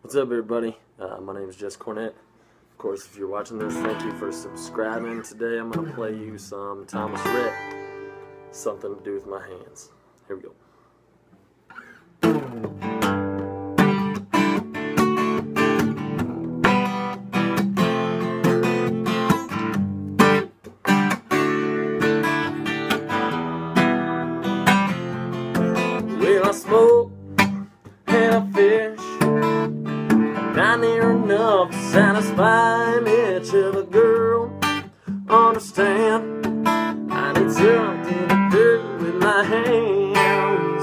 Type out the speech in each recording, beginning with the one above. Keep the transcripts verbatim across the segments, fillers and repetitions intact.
What's up, everybody? Uh, my name is Jesse Cornett. Of course, if you're watching this, thank you for subscribing. Today I'm going to play you some Thomas Rhett, Something to Do with My Hands. Here we go. Well, I smoke and I fish, not near enough to satisfy an itch of a girl. Understand, I need something to do with my hands.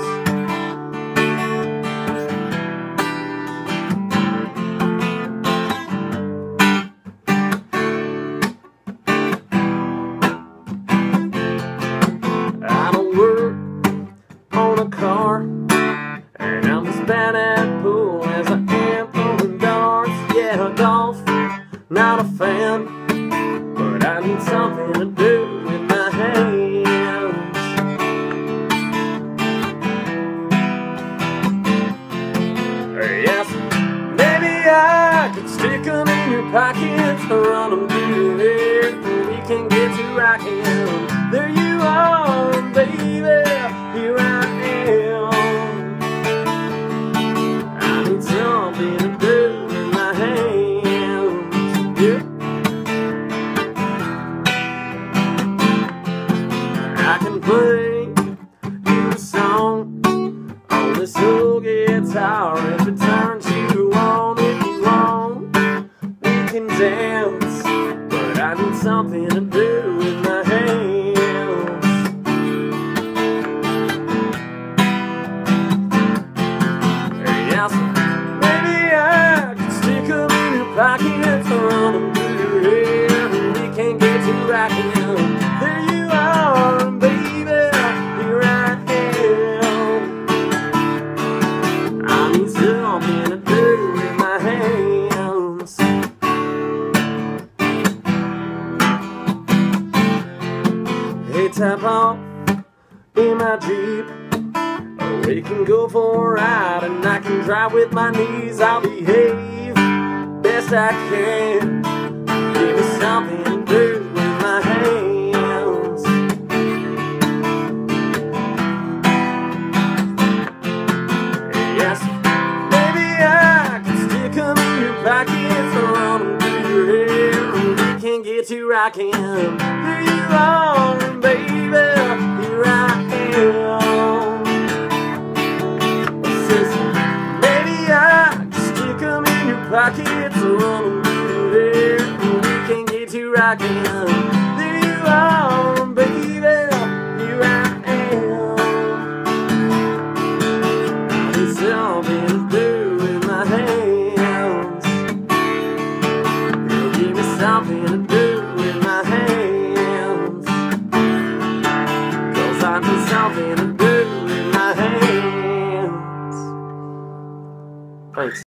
I don't work on a car, and I'm as bad at pool as I am throwing darts. Yeah, golf, not a fan, but I need something to do with my hands. Yes, maybe I could stick them in your pockets or run them through your hair, and we can get to rocking. There you are, baby, here I am. I need something to do with my hands. Yeah. I can play you a song on this old guitar if it turns you on. If you want, we can dance, but I need something to do with my hands. Yes, maybe I could stick them in your pockets or run them through your hair, and we can get to rocking. There you are, baby, here I am. I need something to do with my hands. Hey, tap off in my Jeep, we can go for a ride, and I can drive with my knees. I'll behave best I can. Give me something to do with my hands. Yes, maybe I can stick them in your pockets or run them through your hair, and we can get to rocking. Here you are, baby, here I am. Pockets or run them through there, and we can get to rocking. There you are, baby, here I am. I need something to do with my hands. Girl, give me something to do with my hands, 'cause I need something to do with my hands. Thanks.